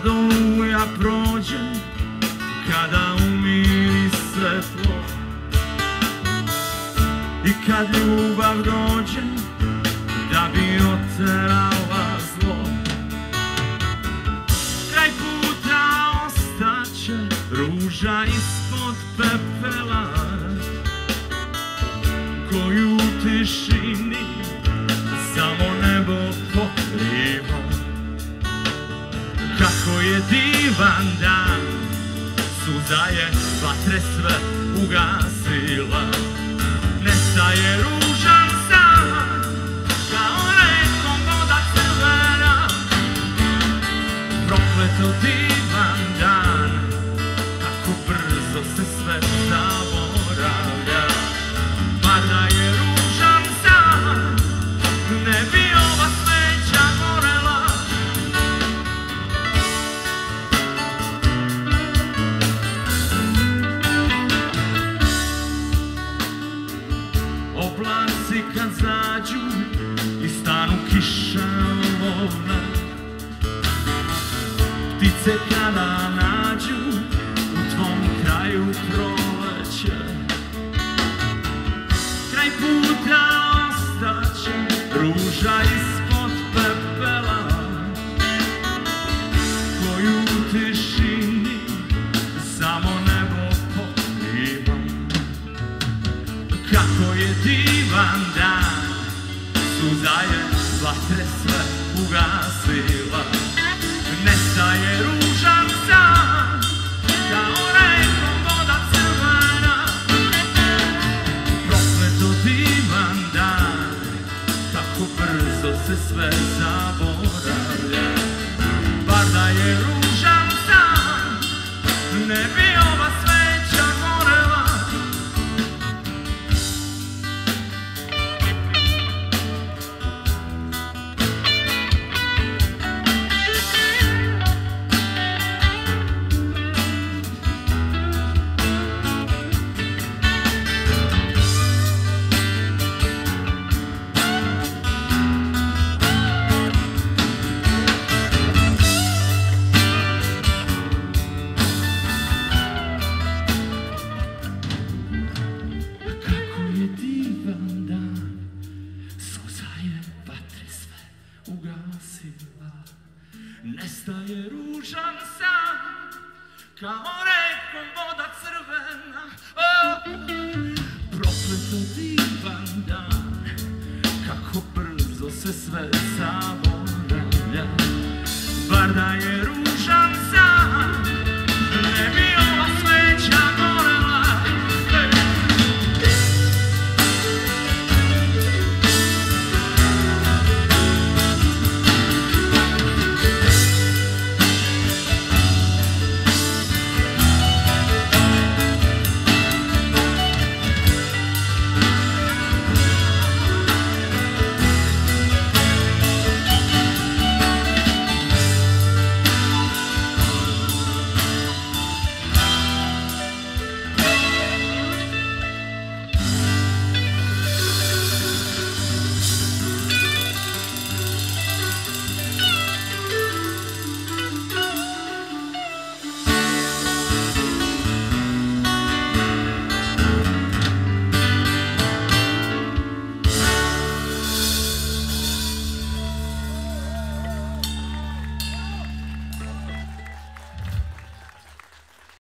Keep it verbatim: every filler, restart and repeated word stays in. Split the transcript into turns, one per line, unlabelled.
kad oluja prođe, kada umiri svetlo i kad ljubav dođe da bi oterala zlo. Kraj puta ostaće ruža ispod pepela koju u tišini samo nebo pokriva. Kako je divan dan, suza je vatre sve ugasila. Nestaje ružan san, kao rekom voda crvena. Prokleto divan dan, kako brzo se sve zaboravlja. Mada je ružan san, ne bi ova sveća gorela. Oblaci kad zađu i stanu kiša olovna, ptice kada nađu u tvom kraju proleće. Kraj puta ostaće ruža ispod pepela koju u tišini samo nebo pokriva. Kako je divan dan, suza je vatre sve ugasila. Nestaje ružan san, kao rekom voda crvena. Prokleto divan dan, kako brzo se sve zaboravlja. Bar da je ružan san, ne bi ova sveća gorela. Nestaje ružan san, kao rekom voda crvena. Prokleto divan dan, kako brzo se sve zaboravlja. Bar da je ružan